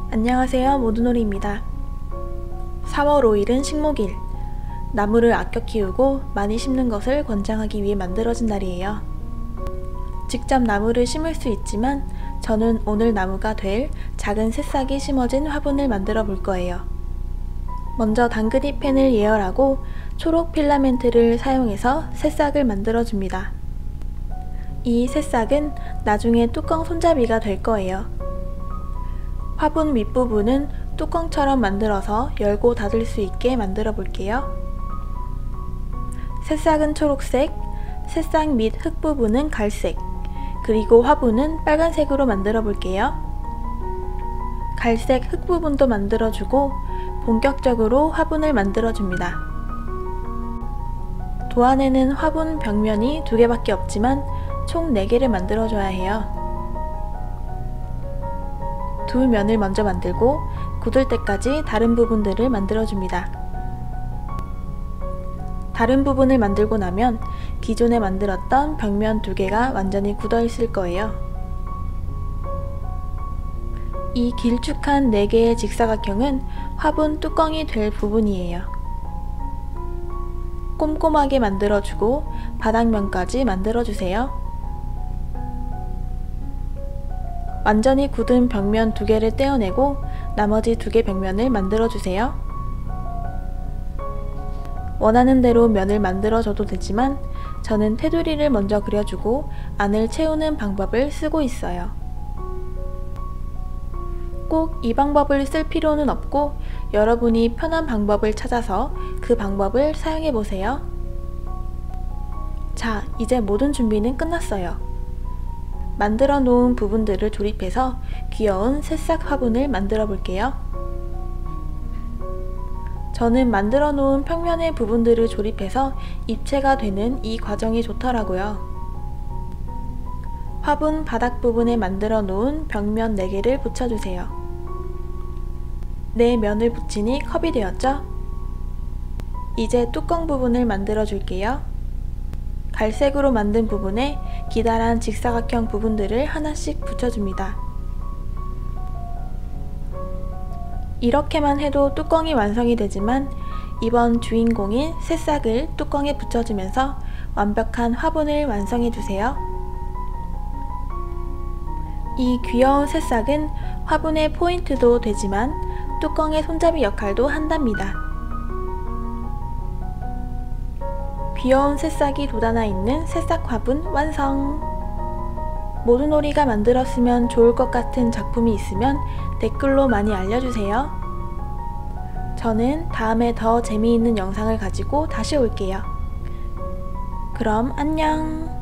안녕하세요, 모두놀이입니다. 4월 5일은 식목일. 나무를 아껴 키우고 많이 심는 것을 권장하기 위해 만들어진 날이에요. 직접 나무를 심을 수 있지만 저는 오늘 나무가 될 작은 새싹이 심어진 화분을 만들어 볼 거예요. 먼저 당근잎 펜을 예열하고 초록 필라멘트를 사용해서 새싹을 만들어 줍니다. 이 새싹은 나중에 뚜껑 손잡이가 될 거예요. 화분 윗부분은 뚜껑처럼 만들어서 열고 닫을 수 있게 만들어 볼게요. 새싹은 초록색, 새싹 밑 흙 부분은 갈색, 그리고 화분은 빨간색으로 만들어 볼게요. 갈색 흙 부분도 만들어주고 본격적으로 화분을 만들어 줍니다. 도안에는 화분 벽면이 2개밖에 없지만 총 4개를 만들어 줘야 해요. 두 면을 먼저 만들고 굳을 때까지 다른 부분들을 만들어 줍니다. 다른 부분을 만들고 나면 기존에 만들었던 벽면 2개가 완전히 굳어 있을 거예요. 이 길쭉한 4개의 직사각형은 화분 뚜껑이 될 부분이에요. 꼼꼼하게 만들어주고 바닥면까지 만들어주세요. 완전히 굳은 벽면 2개를 떼어내고 나머지 2개 벽면을 만들어주세요. 원하는 대로 면을 만들어줘도 되지만 저는 테두리를 먼저 그려주고 안을 채우는 방법을 쓰고 있어요. 꼭 이 방법을 쓸 필요는 없고 여러분이 편한 방법을 찾아서 그 방법을 사용해보세요. 자, 이제 모든 준비는 끝났어요. 만들어 놓은 부분들을 조립해서 귀여운 새싹 화분을 만들어 볼게요. 저는 만들어 놓은 평면의 부분들을 조립해서 입체가 되는 이 과정이 좋더라고요. 화분 바닥 부분에 만들어 놓은 벽면 4개를 붙여주세요. 4면을 붙이니 컵이 되었죠? 이제 뚜껑 부분을 만들어 줄게요. 갈색으로 만든 부분에 기다란 직사각형 부분들을 하나씩 붙여줍니다. 이렇게만 해도 뚜껑이 완성이 되지만 이번 주인공인 새싹을 뚜껑에 붙여주면서 완벽한 화분을 완성해주세요. 이 귀여운 새싹은 화분의 포인트도 되지만 뚜껑의 손잡이 역할도 한답니다. 귀여운 새싹이 돋아나 있는 새싹 화분 완성! 모두놀이가 만들었으면 좋을 것 같은 작품이 있으면 댓글로 많이 알려주세요. 저는 다음에 더 재미있는 영상을 가지고 다시 올게요. 그럼 안녕!